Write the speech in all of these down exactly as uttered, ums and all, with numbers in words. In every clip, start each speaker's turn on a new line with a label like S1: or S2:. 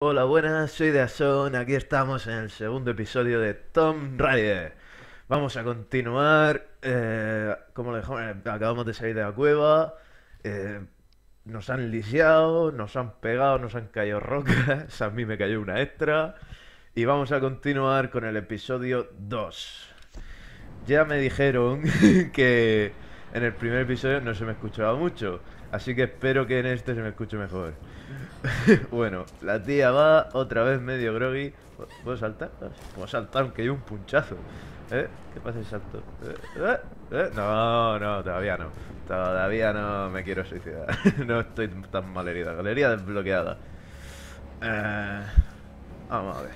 S1: Hola, buenas, soy Deason, aquí estamos en el segundo episodio de Tomb Raider. Vamos a continuar, eh, como lo dejamos, eh, acabamos de salir de la cueva, eh, nos han lisiado, nos han pegado, nos han caído rocas, a mí me cayó una extra, y vamos a continuar con el episodio dos. Ya me dijeron que en el primer episodio no se me escuchaba mucho, así que espero que en este se me escuche mejor. Bueno, la tía va otra vez medio groggy. ¿Puedo saltar? Puedo saltar aunque hay un punchazo. ¿Eh? ¿Qué pasa si salto? ¿Eh? ¿Eh? ¿Eh? No, no, todavía no. Todavía no me quiero suicidar. No estoy tan mal herida. Galería desbloqueada. Eh, vamos a ver.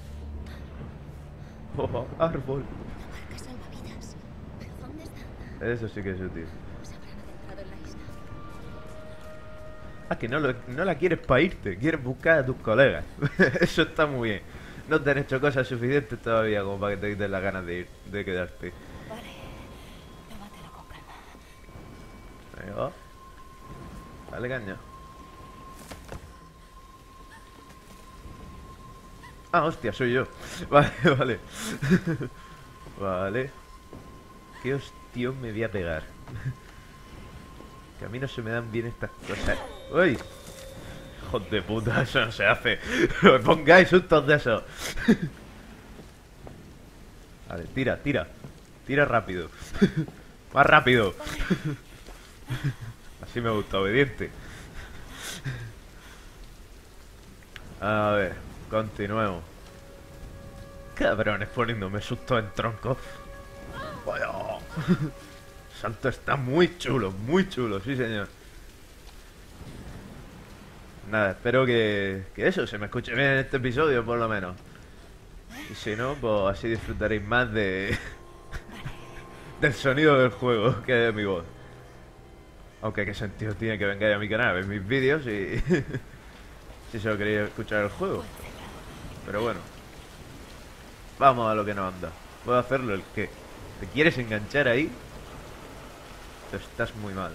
S1: Oh, árbol.
S2: Marca salvavidas. ¿Pero dónde están?
S1: Eso sí que es útil.
S2: Se habrán adentrado en la isla.
S1: Ah, que no, lo- no la quieres para irte, quieres buscar a tus colegas. Eso está muy bien. No te han hecho cosas suficientes todavía como para que te quiten las ganas de ir, de quedarte.
S2: Vale. Tómatelo con calma.
S1: Ahí va. Dale caña. Ah, hostia, soy yo. Vale, vale. Vale. ¿Qué hostión me voy a pegar? Que a mí no se me dan bien estas cosas. ¡Uy! Hijos de puta, eso no se hace. No me pongáis sustos de eso. Vale, tira, tira. Tira rápido. Más rápido. Así me gusta, obediente. A ver, continuemos. Cabrones poniéndome susto en tronco. Vaya. Salto está muy chulo, muy chulo, sí señor. Nada, espero que, que eso, se me escuche bien en este episodio por lo menos. Y si no, pues así disfrutaréis más de del sonido del juego que de mi voz. Aunque qué sentido tiene que vengáis a mi canal a ver mis vídeos y si solo queréis escuchar el juego. Pero bueno, vamos a lo que nos anda. Puedo hacerlo el que te quieres enganchar ahí. Tú estás muy mal.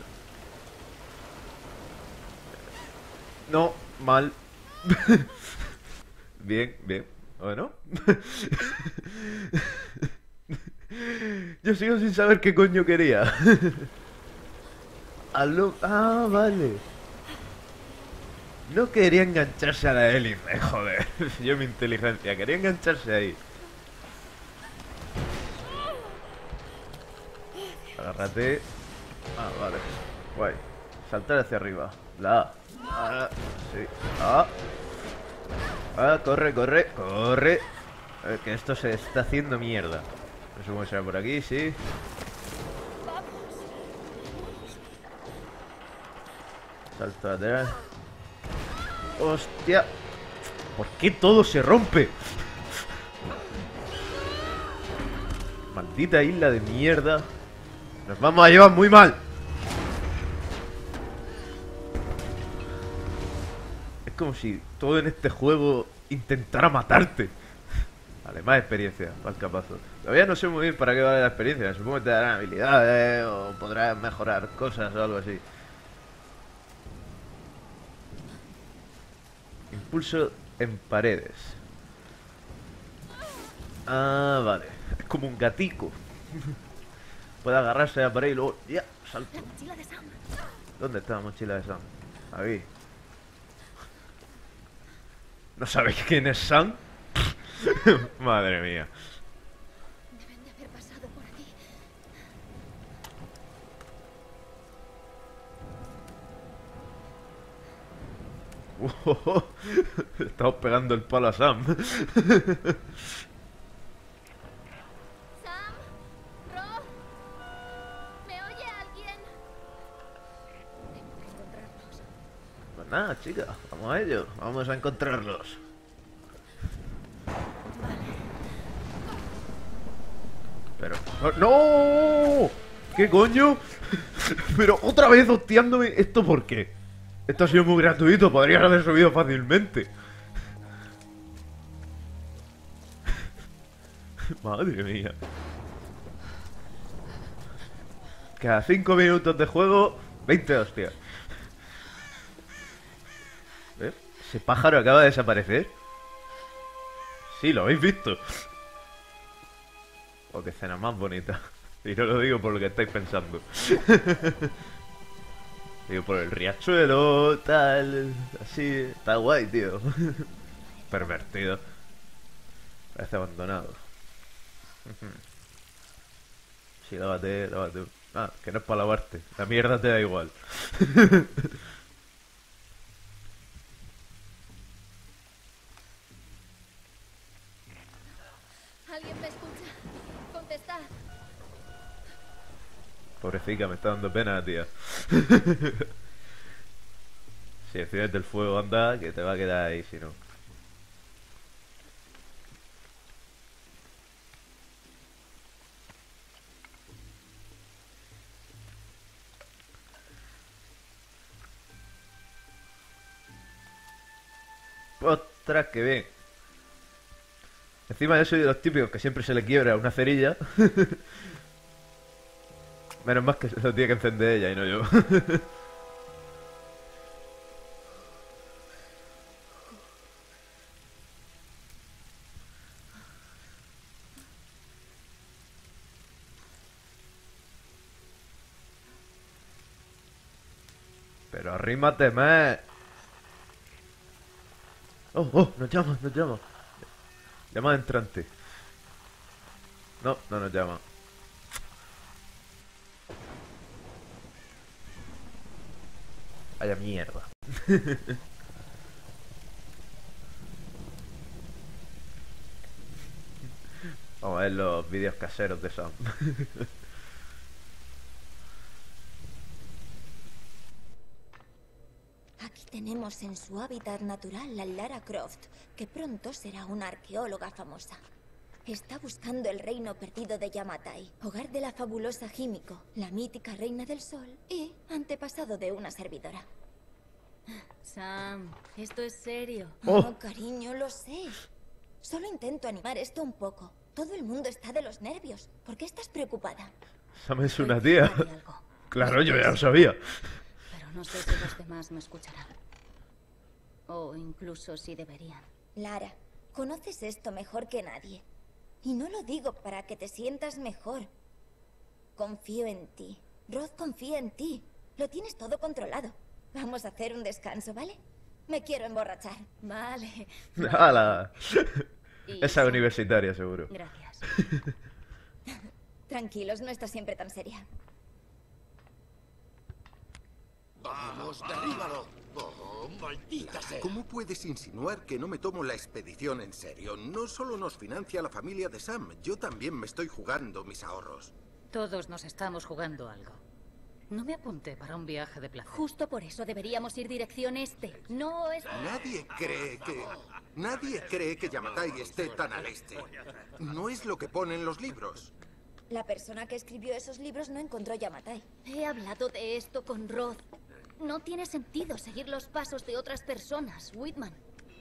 S1: No, mal. Bien, bien. Bueno. Yo sigo sin saber qué coño quería. Aló. Ah, vale. No quería engancharse a la hélice, joder. Yo mi inteligencia. Quería engancharse ahí. Agárrate. Ah, vale. Guay. Saltar hacia arriba. La A. Ah, sí. Ah. Ah, corre, corre, corre. A ver, que esto se está haciendo mierda. No sé cómo será por aquí, sí. Salto atrás. ¡Hostia! ¿Por qué todo se rompe? Maldita isla de mierda. Nos vamos a llevar muy mal. Es como si todo en este juego intentara matarte. Vale, más experiencia, más capazo. Todavía no sé muy bien para qué vale la experiencia. Supongo que te darán habilidades o podrás mejorar cosas o algo así. Impulso en paredes. Ah, vale. Es como un gatico. Puede agarrarse a la pared y luego... ¡Ya! Salto.
S2: La mochila de Sam.
S1: ¿Dónde está la mochila de Sam? Ahí. ¿No sabéis quién es Sam? Madre mía.
S2: Deben de haber pasado por aquí.
S1: Estamos pegando el palo a Sam.
S2: Sam. Ro. ¿Me oye alguien? Tengo que encontrarlos.
S1: Pues nada, chica, vamos a ello. Vamos a encontrarlos. Pero... ¡No! ¿Qué coño? Pero otra vez hostiándome. ¿Esto por qué? Esto ha sido muy gratuito. Podrías haber subido fácilmente. Madre mía. Cada cinco minutos de juego, veinte hostias. ¿Eh? Ese pájaro acaba de desaparecer. Sí, lo habéis visto. Oh, qué escena más bonita. Y no lo digo por lo que estáis pensando. Digo, por el riachuelo, tal, así. Está guay, tío. Pervertido. Parece abandonado. Sí, lávate, lávate. Ah, que no es para lavarte. La mierda te da igual.
S2: ¿Alguien me escucha? Contestad.
S1: Pobrecita, me está dando pena, tía. Si enciendes del fuego, anda, que te va a quedar ahí, si no. ¡Ostras, qué bien! Encima yo soy de los típicos que siempre se le quiebra una cerilla. Menos mal que lo tiene que encender ella y no yo. Pero arrímate más. Oh, oh, nos llama, nos llama. Llama entrante. No, no nos llama. Vaya mierda. Vamos a ver los vídeos caseros de Sam.
S2: Aquí tenemos en su hábitat natural a Lara Croft, que pronto será una arqueóloga famosa. Está buscando el reino perdido de Yamatai, hogar de la fabulosa Himiko, la mítica reina del sol y antepasado de una servidora.
S3: Sam, esto es serio.
S1: Oh.
S2: Oh, cariño, lo sé. Solo intento animar esto un poco. Todo el mundo está de los nervios. ¿Por qué estás preocupada?
S1: Sam es una tía.
S3: Hay algo,
S1: Claro, yo ya lo sabía.
S3: pero no sé si los demás me escucharán. O incluso si deberían.
S2: Lara, conoces esto mejor que nadie. Y no lo digo para que te sientas mejor. Confío en ti. Rod confía en ti. Lo tienes todo controlado. Vamos a hacer un descanso, ¿vale? Me quiero emborrachar.
S3: Vale.
S1: ¡Hala!
S3: Y
S1: Esa
S3: Sam,
S1: universitaria, seguro.
S3: Gracias.
S2: Tranquilos, no está siempre tan seria.
S4: ¡Vamos, derríbalo! ¡Oh, maldita sea!
S5: ¿Cómo puedes insinuar que no me tomo la expedición en serio? No solo nos financia la familia de Sam, yo también me estoy jugando mis ahorros.
S3: Todos nos estamos jugando algo. No me apunté para un viaje de placer.
S2: Justo por eso deberíamos ir dirección este. No es...
S5: Nadie cree que... Nadie cree que Yamatai esté tan al este. No es lo que pone en los libros.
S2: La persona que escribió esos libros no encontró Yamatai. He hablado de esto con Rod. No tiene sentido seguir los pasos de otras personas, Whitman.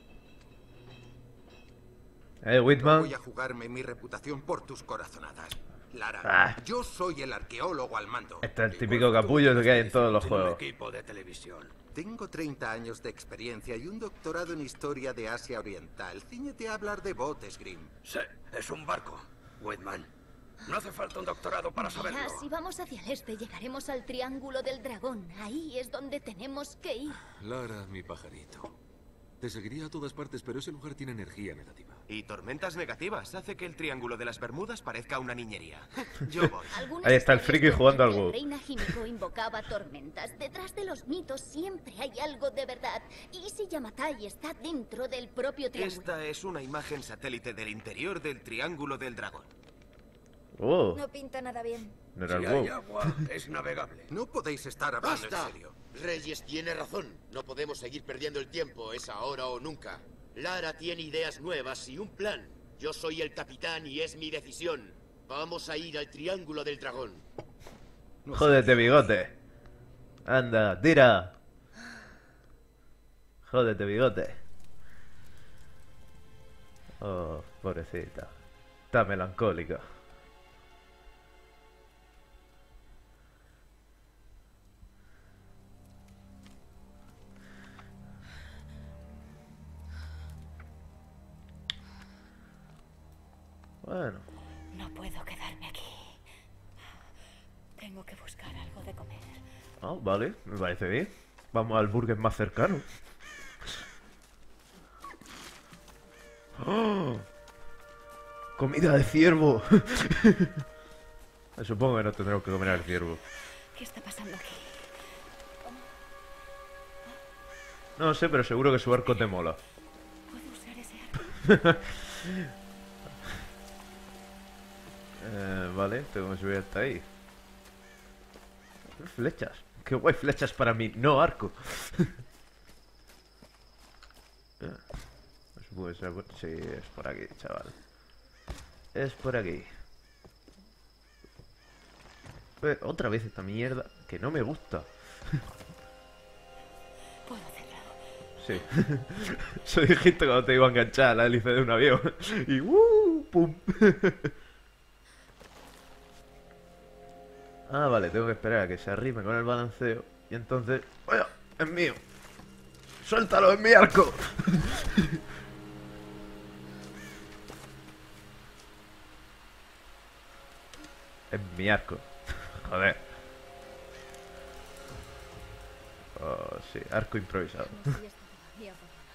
S1: Eh,
S5: No
S1: Whitman.
S5: voy a jugarme mi reputación por tus corazonadas. Lara,
S1: Ah.
S5: yo soy el arqueólogo al mando.
S1: Este es el típico capullo que hay en todos los
S4: En un
S1: juegos.
S4: equipo de televisión.
S5: Tengo treinta años de experiencia y un doctorado en historia de Asia Oriental. Cíñete a hablar de botes, Grimm.
S4: Sí, es un barco, Whitman. No hace falta un doctorado para saberlo.
S2: Verás, si vamos hacia el este, llegaremos al Triángulo del Dragón. Ahí es donde tenemos que ir.
S6: Lara, mi pajarito. Te seguiría a todas partes, pero ese lugar tiene energía negativa.
S7: Y tormentas negativas hace que el Triángulo de las Bermudas parezca una niñería. Yo voy.
S2: Algunas
S1: Ahí está el
S2: historias
S1: friki jugando
S2: cuentan
S1: al
S2: que
S1: WoW.
S2: La reina Himiko invocaba tormentas. Detrás de los mitos siempre hay algo de verdad. ¿Y si Yamatai está dentro del propio triángulo?
S7: Esta es una imagen satélite del interior del Triángulo del Dragón.
S1: Oh,
S2: No pinta nada bien.
S1: no era
S4: Si
S1: el
S4: hay
S1: WoW.
S4: agua, es navegable.
S5: No podéis estar hablando
S8: ¡Basta!
S5: en serio.
S8: Reyes tiene razón. No podemos seguir perdiendo el tiempo. Es ahora o nunca. Lara tiene ideas nuevas y un plan. Yo soy el capitán y es mi decisión. Vamos a ir al Triángulo del Dragón.
S1: Jódete, bigote. Anda, tira. Jódete, bigote. Oh, pobrecita. Está melancólica. Bueno.
S3: No puedo quedarme aquí. Tengo que buscar algo de comer.
S1: Ah, vale, me parece bien. Vamos al burger más cercano. ¡Oh! ¡Comida de ciervo! Supongo que no tendremos que comer al ciervo.
S3: ¿Qué está pasando aquí?
S1: No sé, pero seguro que su arco te mola.
S3: ¿Puedo usar ese arco?
S1: eh, vale, tengo que subir hasta ahí. Flechas. Qué guay, flechas para mí, no arco. Supongo que sea por... Sí, es por aquí, chaval. Es por aquí. Eh, otra vez esta mierda que no me gusta.
S3: ¿Puedo hacerlo?
S1: Sí. Soy dijiste cuando te iba a enganchar a la hélice de un avión. Y ¡uh! ¡Pum! Ah, vale, tengo que esperar a que se arrime con el balanceo. Y entonces... ¡Vaya! ¡Es mío! ¡Suéltalo! ¡Es mi arco! Es mi arco. Joder. Oh, sí, arco improvisado.
S3: No soy esta todavía, Fofana.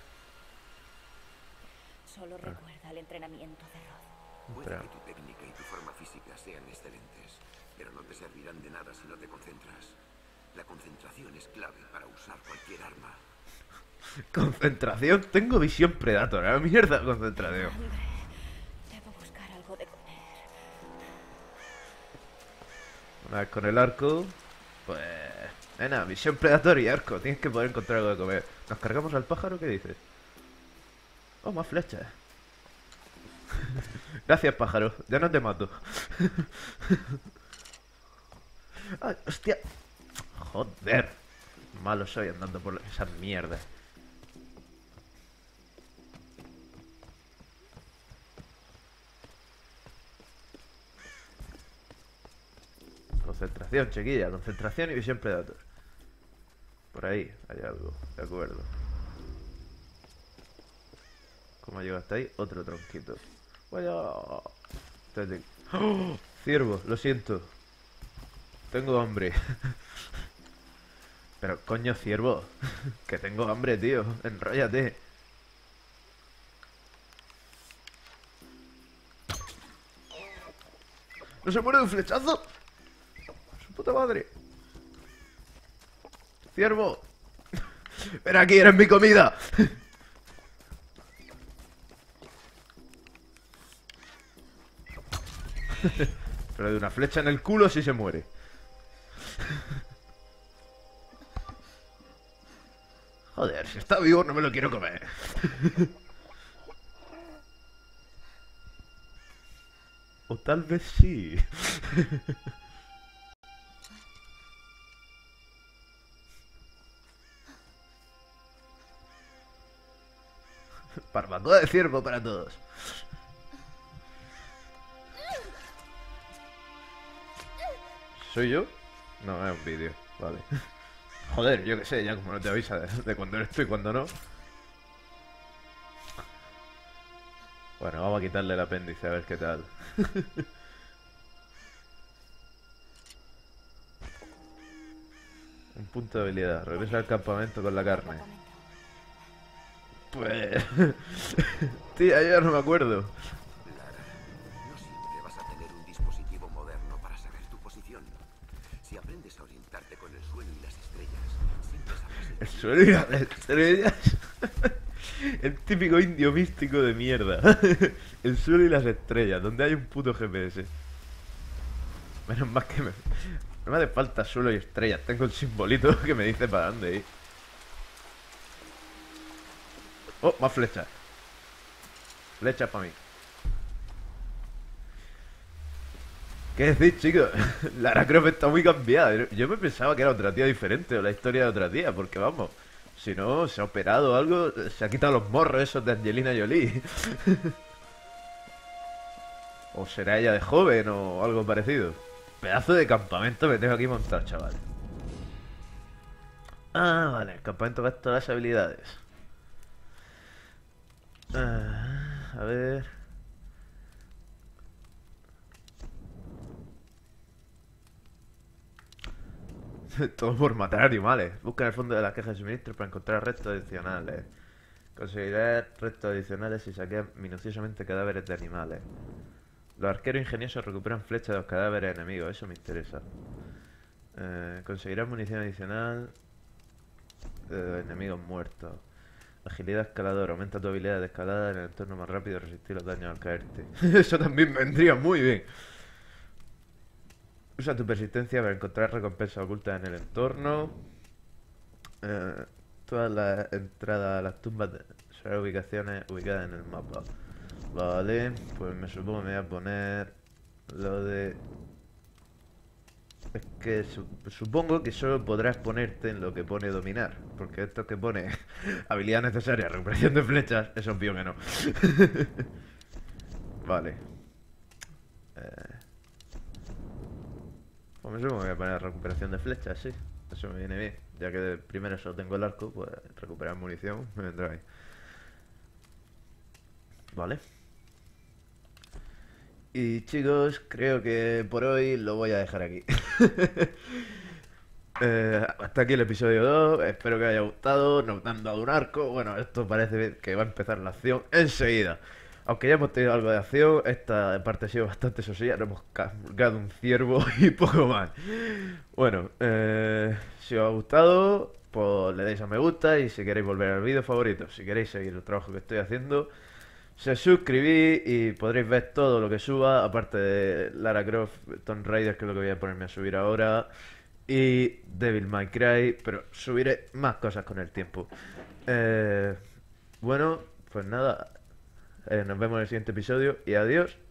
S3: Solo recuerda el entrenamiento de Rod.
S4: Puede
S1: Espera.
S4: que tu técnica y tu forma física sean excelentes, pero no te servirán de nada si no te concentras. La concentración es clave para usar cualquier arma.
S1: Concentración. Tengo visión Predator. ¿Eh? Mierda, concentración.
S3: Hambre. Debo buscar algo de comer.
S1: Una vez con el arco, pues... Nena, visión Predator y arco. Tienes que poder encontrar algo de comer. ¿Nos cargamos al pájaro? ¿Qué dices? Oh, más flechas. Gracias, pájaro. Ya no te mato. Ay, hostia. Joder. Malo soy andando por esas mierdas. Concentración, chiquilla. Concentración y visión Predator. Por ahí hay algo. De acuerdo. ¿Cómo llega hasta ahí? Otro tronquito. Vaya. ¡Oh! Ciervo, lo siento. Tengo hambre. Pero coño, ciervo. Que tengo hambre, tío. Enróllate. ¿No se muere de un flechazo? ¡Su puta madre! ¡Ciervo! ¡Ven aquí, eres mi comida! Pero de una flecha en el culo sí se muere. Joder, si está vivo no me lo quiero comer. O tal vez sí. Barbacoa de ciervo para todos. ¿Soy yo? No, es un vídeo, vale. Joder, yo qué sé, ya como no te avisa de, de cuando eres tú y cuando no. Bueno, vamos a quitarle el apéndice a ver qué tal. Un punto de habilidad. Regresa al campamento con la carne. Pues... Tía, yo ya no me acuerdo.
S4: Lara, no siempre vas a tener un dispositivo moderno para saber tu posición. Si aprendes a orientarte con el suelo y las estrellas, siempre sabrás...
S1: El suelo y las estrellas. El típico indio místico de mierda. El suelo y las estrellas, donde hay un puto G P S. Menos mal que me... No me hace falta suelo y estrellas. Tengo el simbolito que me dice para dónde ir. Oh, más flechas. Flechas para mí. ¿Qué decís, chicos? Lara Croft está muy cambiada. Yo me pensaba que era otra tía diferente, o la historia de otra tía, porque vamos, si no, se ha operado o algo, se ha quitado los morros esos de Angelina Jolie. O será ella de joven o algo parecido. Pedazo de campamento que tengo aquí montado, chaval. Ah, vale, el campamento con todas las habilidades. Ah, a ver... Todo por matar animales. Busca en el fondo de las cajas de suministro para encontrar restos adicionales. Conseguirás restos adicionales si saqueas minuciosamente cadáveres de animales. Los arqueros ingeniosos recuperan flechas de los cadáveres enemigos. Eso me interesa. Eh, conseguirás munición adicional de enemigos muertos. Agilidad escalador. Aumenta tu habilidad de escalada en el entorno más rápido y resistir los daños al caerte. Eso también vendría muy bien. Usa tu persistencia para encontrar recompensas ocultas en el entorno. Eh, todas las entradas a las tumbas serán ubicaciones ubicadas en el mapa. Vale, pues me supongo que me voy a poner lo de... Es que su- supongo que solo podrás ponerte en lo que pone dominar. Porque esto que pone habilidad necesaria, recuperación de flechas, es obvio que no. Vale. Eh... Pues me supongo que voy a poner recuperación de flechas, sí. Eso me viene bien. Ya que de primero solo tengo el arco, pues recuperar munición me vendrá bien. Vale. Y chicos, creo que por hoy lo voy a dejar aquí. Eh, hasta aquí el episodio dos. Espero que os haya gustado. Nos han dado un arco. Bueno, esto parece que va a empezar la acción enseguida. Aunque ya hemos tenido algo de acción, esta parte ha sido bastante sosilla. Nos hemos cargado un ciervo y poco más. Bueno, eh, si os ha gustado, pues le dais a me gusta. Y si queréis volver al vídeo favorito, si queréis seguir el trabajo que estoy haciendo, se suscribís y podréis ver todo lo que suba. Aparte de Lara Croft, Tomb Raider, que es lo que voy a ponerme a subir ahora, y Devil May Cry, pero subiré más cosas con el tiempo. Eh, bueno, pues nada, eh, nos vemos en el siguiente episodio y adiós.